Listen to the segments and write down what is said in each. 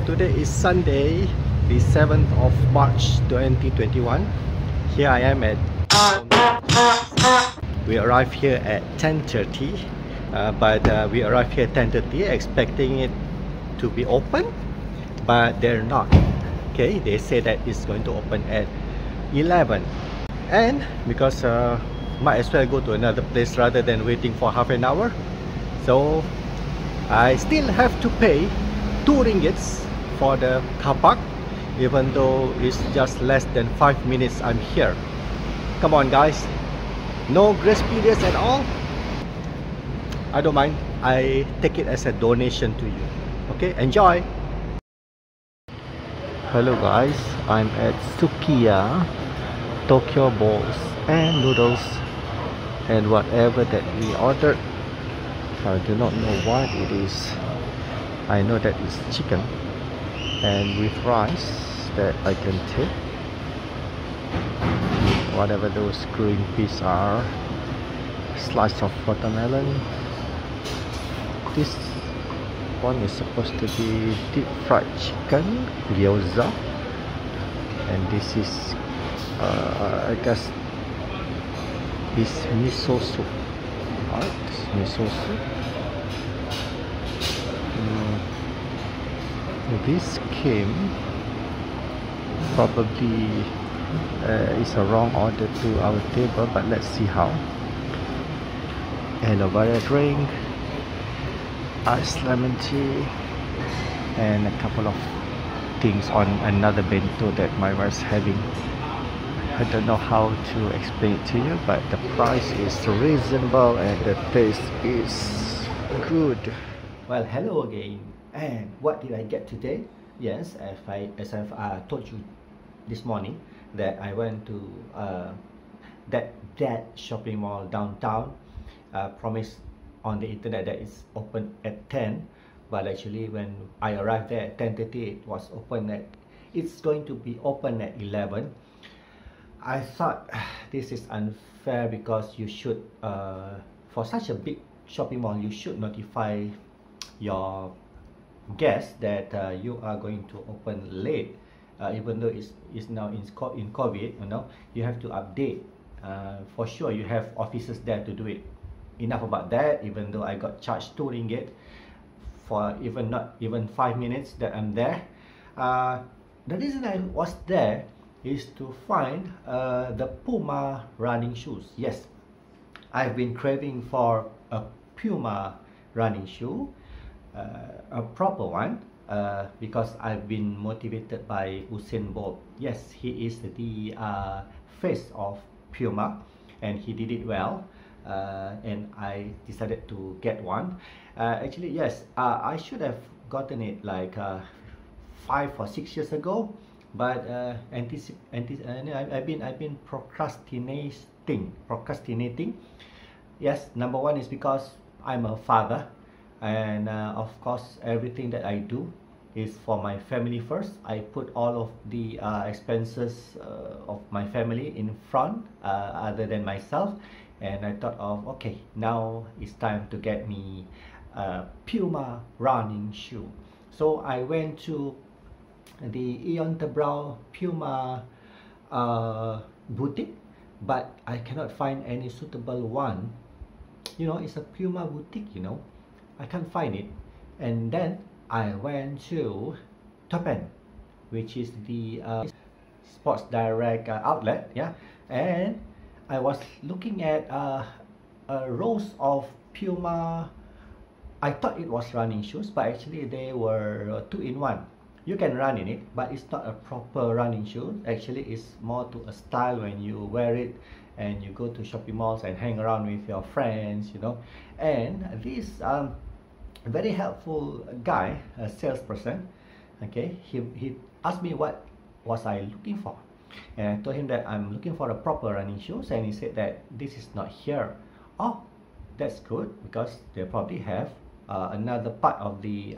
Today is Sunday, the 7th of March 2021. Here I am at we arrived here at 10:30, but we arrived here at 10:30 expecting it to be open, but they're not. Okay, they say that it's going to open at 11, and because might as well go to another place rather than waiting for half an hour, so I still have to pay 2 ringgits for the car park, even though it's just less than 5 minutes I'm here. Come on guys, no grace periods at all. I don't mind, I take it as a donation to you. Okay, enjoy. Hello guys, I'm at Sukiya, Tokyo balls and noodles and whatever that we ordered. I do not know what it is. I know that it's chicken and with rice that I can take, whatever those green peas are, slice of watermelon. This one is supposed to be deep fried chicken, gyoza, and this is I guess this miso soup. Alright, miso soup. This came probably is a wrong order to our table, but let's see how. And over a drink, iced lemon tea, and a couple of things on another bento that my wife's having. I don't know how to explain it to you, but the price is reasonable and the taste is good. Well, hello again. And what did I get today? Yes, as I've told you this morning, that I went to that shopping mall downtown. Promised on the internet that it's open at 10, but actually when I arrived there at 10:30, it's going to be open at 11. I thought this is unfair because you should, for such a big shopping mall, you should notify your guests that you are going to open late, even though it's now in COVID. You know, you have to update. For sure, you have officers there to do it. Enough about that. Even though I got charged 2 ringgit for not even 5 minutes that I'm there. The reason I was there is to find the PUMA running shoes. Yes, I've been craving for a PUMA running shoe, a proper one, because I've been motivated by Usain Bolt. Yes, he is the face of PUMA and he did it well, and I decided to get one. Actually, yes, I should have gotten it like 5 or 6 years ago, but I've been procrastinating. Yes, number one is because I'm a father, and of course everything that I do is for my family first. I put all of the expenses of my family in front, other than myself, and I thought of, okay, now it's time to get me a PUMA running shoe. So I went to the Tebrau PUMA boutique, but I cannot find any suitable one. You know, it's a PUMA boutique, you know, I can't find it. And then I went to Toppen, which is the Sports Direct outlet, yeah, and I was looking at a rows of PUMA. I thought it was running shoes, but actually they were 2-in-1. You can run in it, but it's not a proper running shoe. Actually, it's more to a style when you wear it and you go to shopping malls and hang around with your friends, you know. And this very helpful guy, a salesperson, okay, he asked me what was I looking for, and I told him that I'm looking for a proper running shoes, and he said that this is not here. Oh, that's good, because they probably have another part of the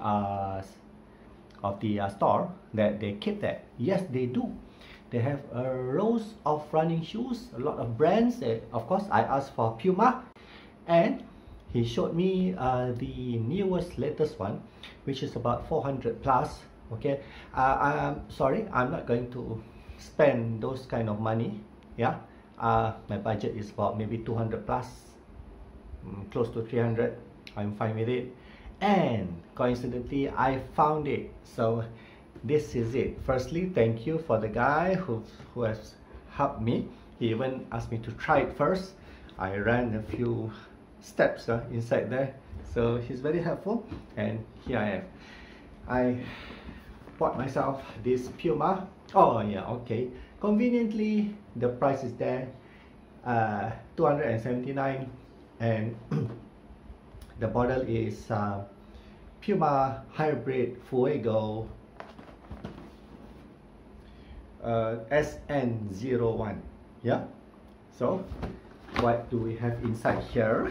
store that they keep that. Yes, they do. They have a rows of running shoes, a lot of brands. Of course, I asked for PUMA, and he showed me the latest one, which is about 400 plus Okay, I'm sorry, I'm not going to spend those kind of money. Yeah, my budget is about maybe 200 plus, close to 300. I'm fine with it. And coincidentally, I found it. So this is it. Firstly, thank you for the guy who has helped me. He even asked me to try it first. I ran a few steps inside there, so he's very helpful. And here I am. I bought myself this PUMA. Oh yeah, okay. Conveniently, the price is there, 279, and the model is PUMA Hybrid Fuego SN01. Yeah. So, what do we have inside here?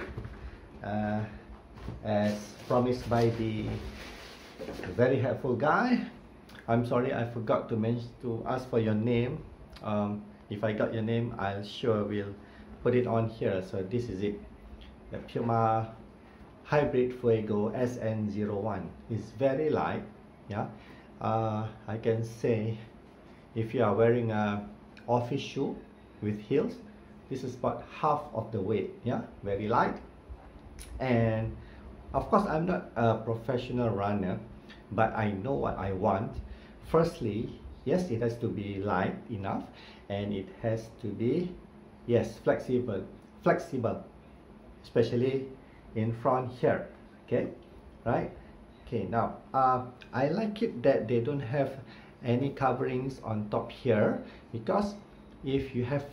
As promised by the very helpful guy. I'm sorry, I forgot to ask for your name. If I got your name, I'll sure will put it on here. So this is it, the PUMA Hybrid Fuego SN01. It's very light. Yeah, I can say if you are wearing a office shoe with heels, this is about half of the weight. Yeah, very light. And of course, I'm not a professional runner, but I know what I want. Firstly, yes, it has to be light enough, and it has to be, yes, flexible, especially in front here. Okay, right? Okay, now I like it that they don't have any coverings on top here, because if you have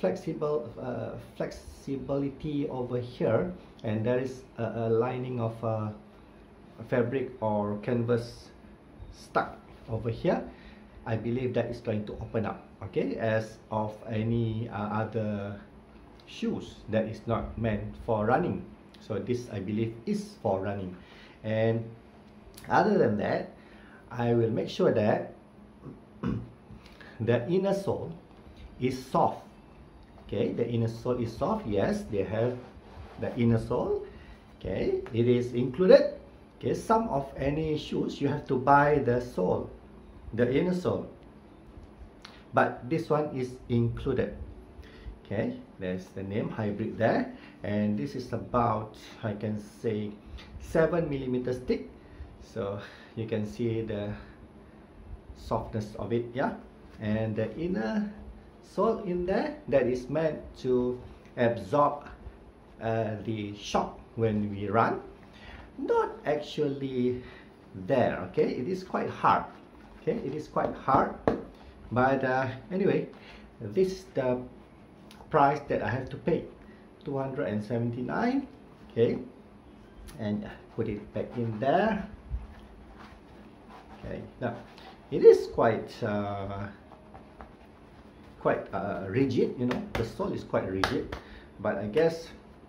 flexibility over here, and there is a lining of fabric or canvas stuck over here, I believe that is going to open up, okay, as of any other shoes that is not meant for running. So this, I believe, is for running. And other than that, I will make sure that the inner sole is soft. Okay, the inner sole is soft. Yes, they have the inner sole. Okay, it is included. Okay, some of any shoes you have to buy the sole, the inner sole, but this one is included. Okay, there's the name Hybrid there, and this is about, I can say, 7mm thick, so you can see the softness of it. Yeah, and the inner sole in there, that is meant to absorb the shock when we run. Not actually there. Okay, it is quite hard. Okay, it is quite hard, but anyway, this is the price that I have to pay, 279. Okay, and put it back in there. Okay, now it is quite rigid, you know, the sole is quite rigid, but I guess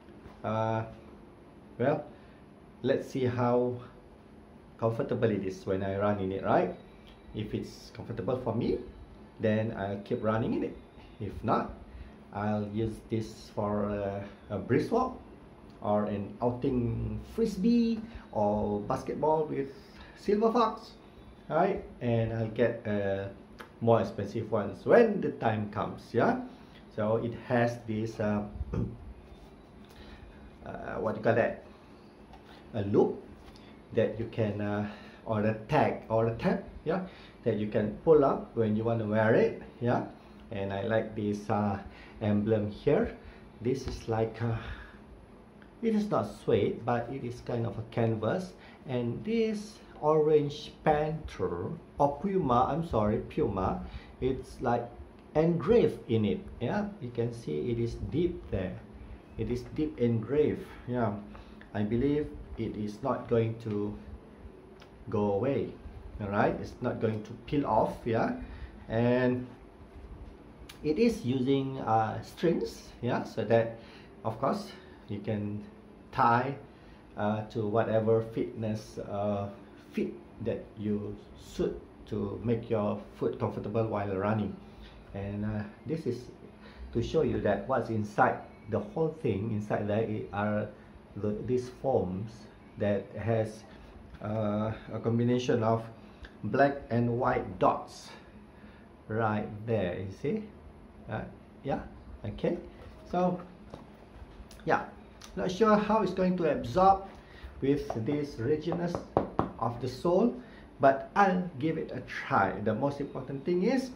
well, let's see how comfortable it is when I run in it, right? If it's comfortable for me, then I'll keep running in it. If not, I'll use this for a brisk walk, or an outing frisbee, or basketball with silver fox, right? And I'll get more expensive ones when the time comes. Yeah, so it has this what do you call that, a loop that you can or a tag or a tab, yeah, that you can pull up when you want to wear it. Yeah, and I like this emblem here. This is like it is not suede, but it is kind of a canvas, and this orange panther or Puma, I'm sorry, Puma, it's like engraved in it. Yeah, you can see it is deep there, it is deep engraved. Yeah, I believe it is not going to go away. All right, it's not going to peel off. Yeah, and it is using strings. Yeah, so that of course you can tie to whatever fitness fit that you suit to make your foot comfortable while running. And this is to show you that what's inside the whole thing. Inside there are these foams that has a combination of black and white dots right there, you see. Yeah, okay, so yeah, not sure how it's going to absorb with this rigidness of the sole, but I'll give it a try. The most important thing is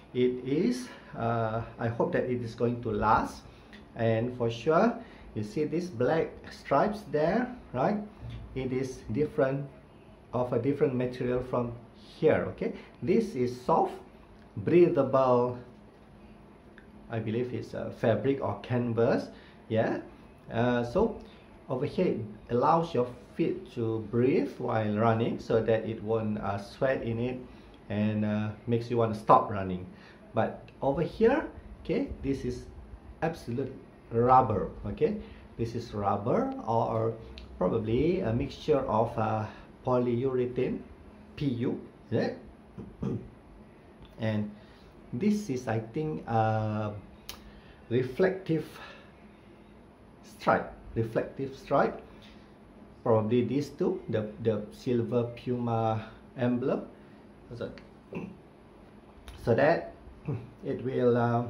I hope that it is going to last. And for sure, you see these black stripes there, right? It is different, of a different material from here. Okay, this is soft, breathable, I believe it's a fabric or canvas. Yeah, so over here it allows your feet to breathe while running, so that it won't sweat in it and makes you want to stop running. But over here, okay, this is absolute rubber. Okay, this is rubber, or probably a mixture of polyurethane, PU, yeah? And this is, I think, reflective stripe, probably these two, the silver Puma emblem, so that it will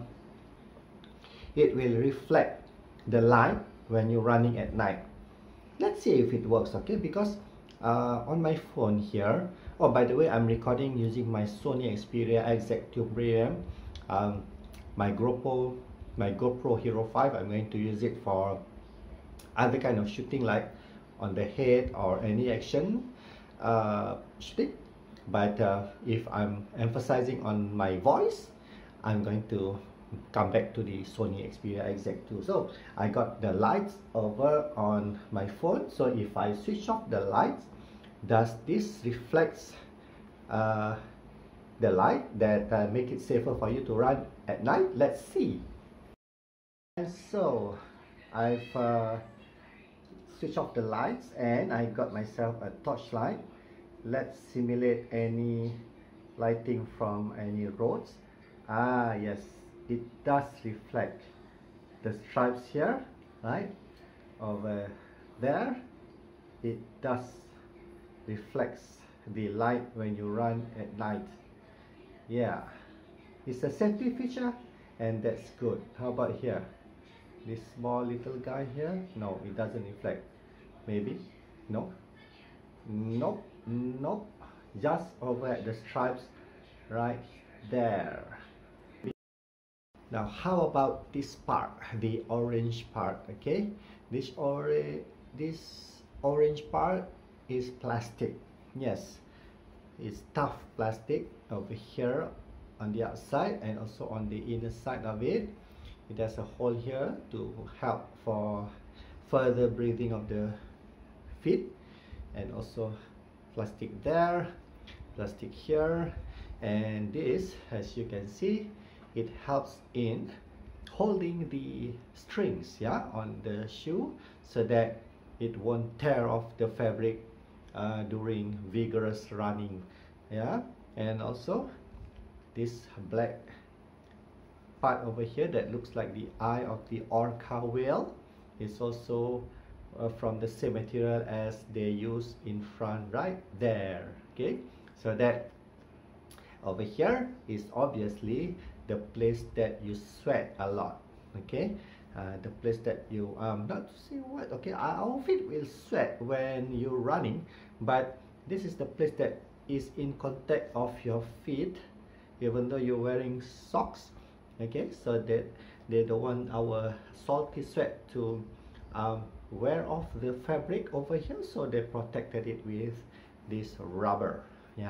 reflect the light when you're running at night. Let's see if it works. Okay, because on my phone here, oh, by the way, I'm recording using my Sony Xperia X-Active RAM, my GoPro Hero 5. I'm going to use it for other kind of shooting, like on the head or any action shooting. But if I'm emphasizing on my voice, I'm going to come back to the Sony Xperia X-Active 2. So I got the lights over on my phone. So if I switch off the lights, does this reflects the light that make it safer for you to run at night? Let's see. And so I've switched off the lights and I got myself a torchlight. Let's simulate any lighting from any roads. Yes, it does reflect the stripes here, right? Over there, it does reflects the light when you run at night. Yeah, it's a safety feature, and that's good. How about here? This small little guy here? No, it doesn't reflect. Maybe? No? Nope. Nope. Just over at the stripes right there. Now how about this part, the orange part? Okay, this orange part is plastic. Yes, it's tough plastic over here on the outside and also on the inner side of it. It has a hole here to help for further breathing of the feet, and also plastic there, plastic here, and this, as you can see, it helps in holding the strings, yeah, on the shoe, so that it won't tear off the fabric during vigorous running. Yeah, and also this black part over here that looks like the eye of the orca whale is also from the same material as they use in front right there. Okay, so that over here is obviously the place that you sweat a lot. Okay, the place that you not to say what, okay, our feet will sweat when you're running, but this is the place that is in contact of your feet even though you're wearing socks. Okay, so that they don't want our salty sweat to wear off the fabric over here, so they protected it with this rubber. Yeah.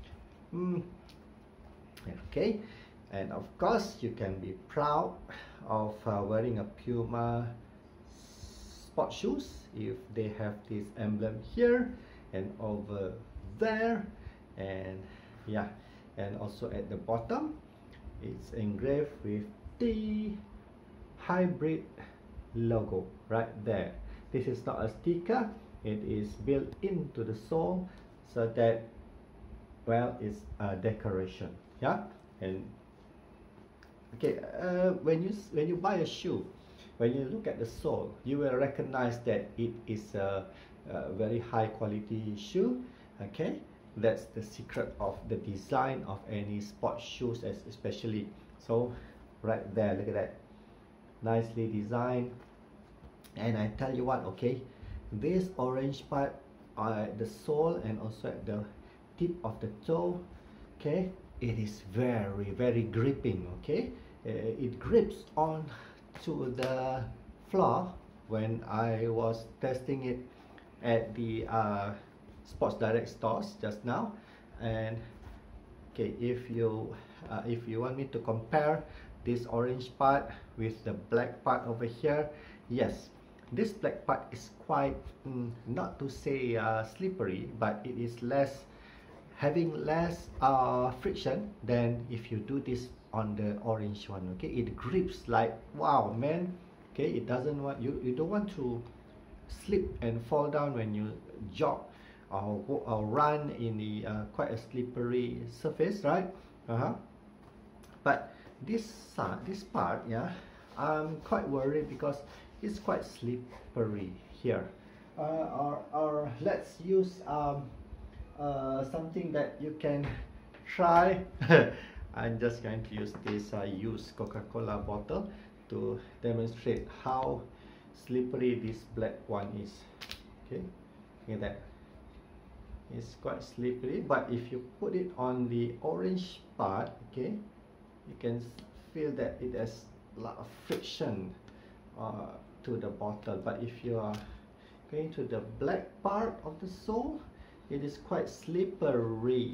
Okay, and of course you can be proud of wearing a Puma sport shoes if they have this emblem here and over there, and yeah, and also at the bottom it's engraved with the hybrid logo right there. This is not a sticker, it is built into the sole, so that, well, it's a decoration. Yeah. And okay, when you buy a shoe, when you look at the sole, you will recognize that it is a very high quality shoe. Okay, That's the secret of the design of any sports shoes, especially. So right there, look at that, nicely designed. And I tell you what, okay, this orange part at the sole and also at the tip of the toe, okay, it is very gripping. Okay, it grips on to the floor. When I was testing it at the Sports Direct stores just now, and okay, if you want me to compare this orange part with the black part over here, yes, this black part is quite not to say slippery, but it is having less friction than if you do this on the orange one. Okay, it grips like wow, man. Okay, it doesn't want you don't want to slip and fall down when you jog or run in the quite a slippery surface, right? But this part, yeah, I'm quite worried because it's quite slippery here. Or let's use something that you can try. I'm just going to use this used Coca-Cola bottle to demonstrate how slippery this black one is. Okay, look at that. It's quite slippery, but if you put it on the orange part, okay, you can feel that it has a lot of friction to the bottle. But if you are going to the black part of the sole, it is quite slippery.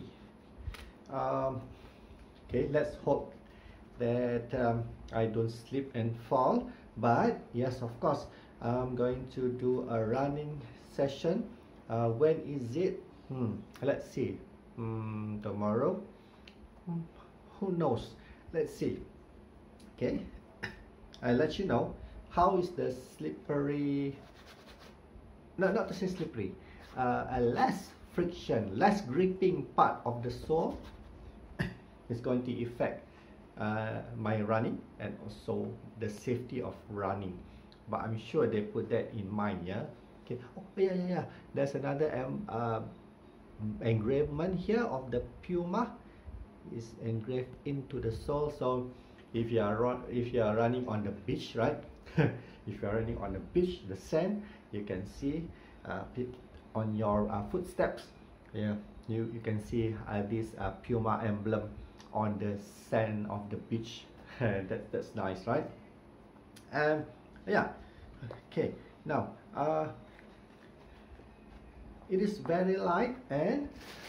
Okay, let's hope that I don't slip and fall. But yes, of course, I'm going to do a running session. When is it? Let's see. Tomorrow? Who knows? Let's see. Okay, I'll let you know how is the slippery. No, not to say slippery. A less friction, less gripping part of the sole is going to affect my running and also the safety of running. But I'm sure they put that in mind, yeah. Okay. Oh yeah. There's another engravement here of the Puma. Is engraved into the sole. So if you are running on the beach, right? If you are running on the beach, the sand, you can see it on your footsteps. Yeah, you can see this Puma emblem on the sand of the beach. That's nice, right? Yeah. Okay. Now it is very light, and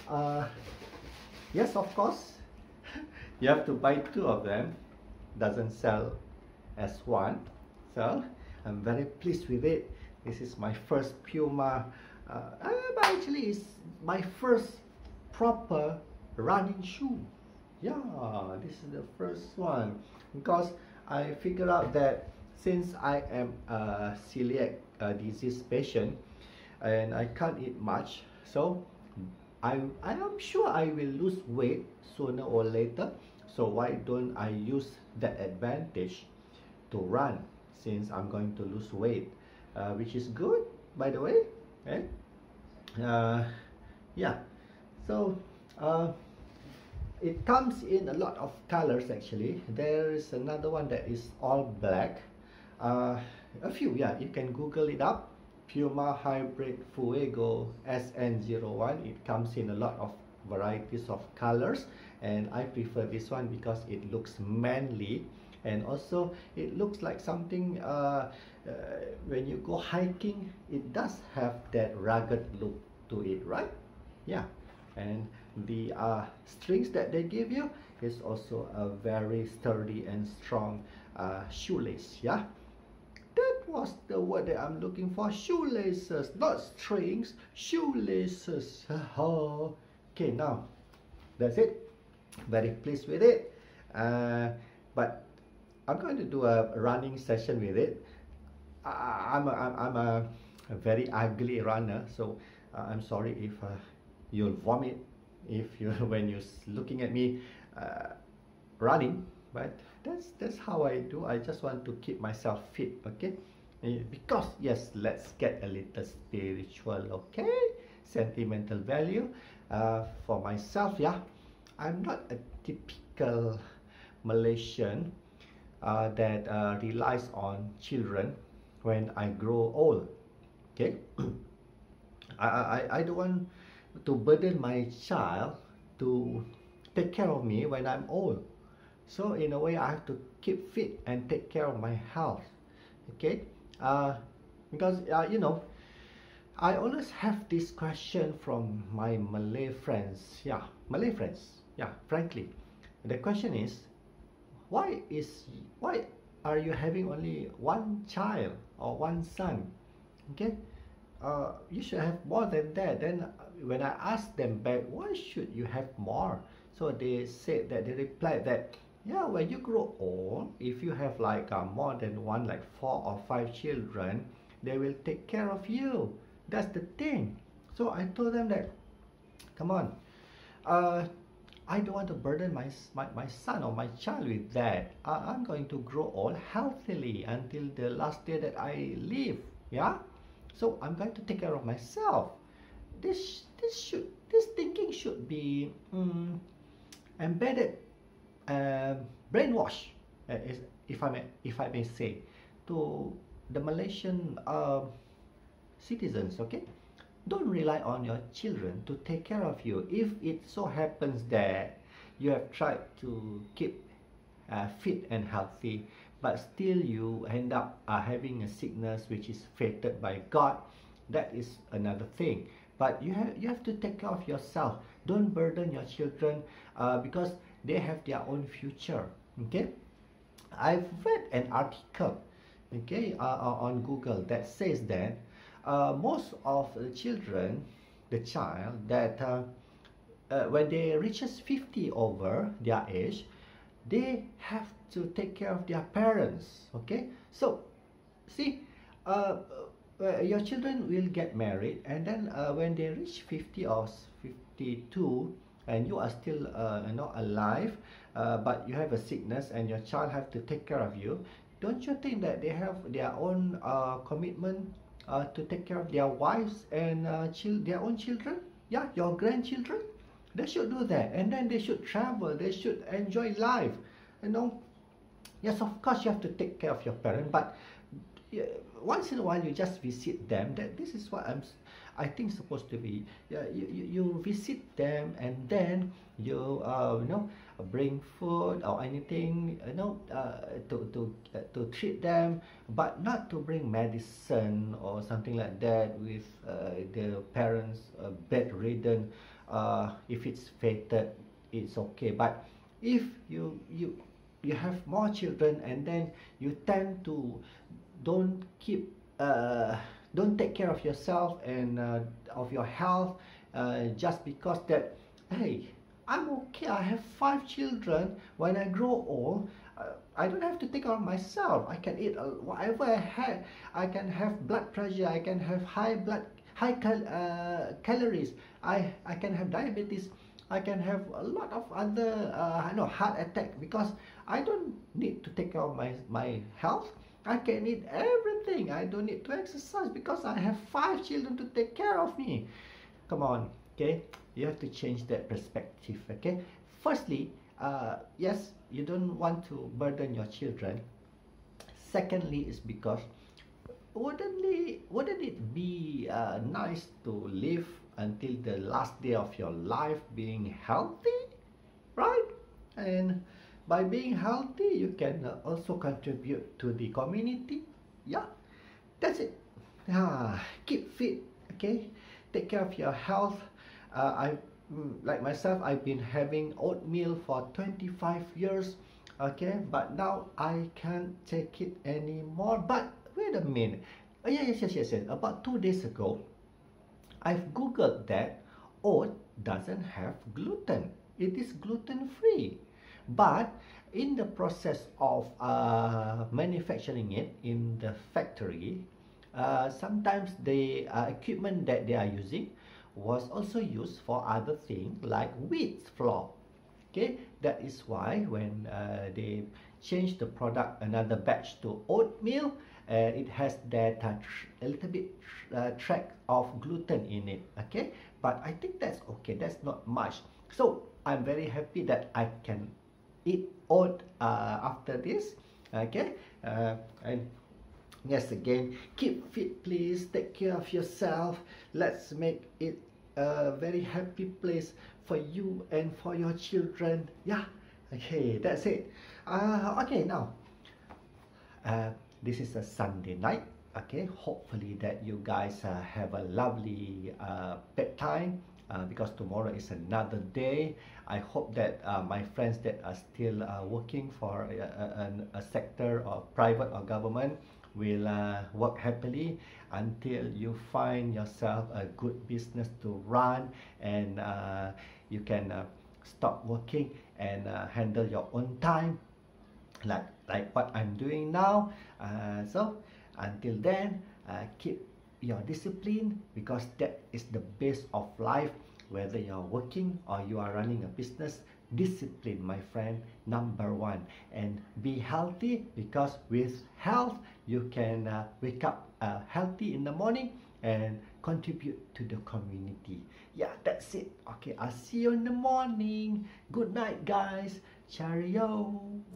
yes, of course, you have to buy two of them. Doesn't sell as one, so I'm very pleased with it. This is my first Puma. But actually, it's my first proper running shoe. Yeah, this is the first one because I figured out that since I am a celiac disease patient and I can't eat much, so I am sure I will lose weight sooner or later. So why don't I use that advantage to run, since I'm going to lose weight, which is good, by the way. Okay? Yeah, so it comes in a lot of colors actually. There is another one that is all black. A few, yeah, you can Google it up. PUMA Hybrid Fuego SN01. It comes in a lot of varieties of colors, and I prefer this one because it looks manly, and also it looks like something when you go hiking, it does have that rugged look to it, right? Yeah, and the strings that they give you is also a very sturdy and strong shoelace. Yeah, that was the word that I'm looking for. Shoelaces, not strings, shoelaces. Okay, now that's it. Very pleased with it, but I'm going to do a running session with it. I'm a very ugly runner, so I'm sorry if you'll vomit if you when you're looking at me running, but that's how I do. I just want to keep myself fit, okay? Because yes, let's get a little spiritual, okay? sentimental value. For myself, yeah, I'm not a typical Malaysian that relies on children when I grow old. Okay, I don't want to burden my child to take care of me when I'm old. So in a way, I have to keep fit and take care of my health. Okay, because you know, I always have this question from my Malay friends. Yeah, Malay friends. Yeah, frankly, the question is, why are you having only one child or one son? Okay, you should have more than that. Then when I asked them back, why should you have more? So they said that they replied that, yeah, when you grow old, if you have like more than one, like 4 or 5 children, they will take care of you. That's the thing. So I told them that, come on, I don't want to burden my son or my child with that. I'm going to grow old healthily until the last day that I live. Yeah, so I'm going to take care of myself. This thinking should be embedded, brainwash, if I may say, to the Malaysian citizens. Okay, don't rely on your children to take care of you. If it so happens that you have tried to keep fit and healthy, but still you end up having a sickness which is fated by God, that is another thing. But you have to take care of yourself. Don't burden your children because they have their own future. Okay, I've read an article, okay, on Google that says that most of the children, the child that when they reaches 50 over their age, they have to take care of their parents. Okay, so see, your children will get married, and then when they reach 50 or 52, and you are still not alive, but you have a sickness and your child have to take care of you, don't you think that they have their own commitment to take care of their wives and their own children? Yeah, your grandchildren. They should do that, and then they should travel. They should enjoy life. You know, yes, of course you have to take care of your parents, but once in a while you just visit them. That this is what I think supposed to be. You visit them, and then you bring food or anything, to treat them, but not to bring medicine or something like that with the parents bedridden. If it's fated, it's okay. But if you have more children, and then you tend to don't keep don't take care of yourself and of your health, just because that, hey, I'm okay, I have 5 children. When I grow old, I don't have to take care of myself. I can eat whatever I have. I can have blood pressure. I can have high calories. I can have diabetes. I can have a lot of other heart attack, because I don't need to take care of my health. I can eat everything. I don't need to exercise because I have 5 children to take care of me. Come on, okay? You have to change that perspective, okay? Firstly, yes, you don't want to burden your children. Secondly, is because wouldn't it be nice to live until the last day of your life being healthy, right? And by being healthy, you can also contribute to the community. Yeah, that's it. Keep fit, okay? Take care of your health. Like myself, I've been having oatmeal for 25 years, okay? But now I can't take it anymore. But wait a minute. Yes. About 2 days ago, I've Googled that oat doesn't have gluten. It is gluten-free. But in the process of manufacturing it in the factory, sometimes the equipment that they are using was also used for other things like wheat flour. Okay, that is why when they change the product another batch to oatmeal. It has that a little bit track of gluten in it, okay, but I think that's okay, that's not much. So I'm very happy that I can eat oat after this, okay. And yes, again, keep fit please, take care of yourself. Let's make it a very happy place for you and for your children. Yeah, okay, that's it. Okay, now this is a Sunday night. Okay, hopefully that you guys have a lovely bedtime, because tomorrow is another day. I hope that my friends that are still working for a sector or private or government will work happily until you find yourself a good business to run, and you can stop working and handle your own time, like what I'm doing now. So until then, keep your discipline, because that is the base of life. Whether you're working or you are running a business, discipline, my friend, number one. And be healthy, because with health you can wake up healthy in the morning and contribute to the community. Yeah, that's it. Okay, I'll see you in the morning. Good night, guys. Cheerio.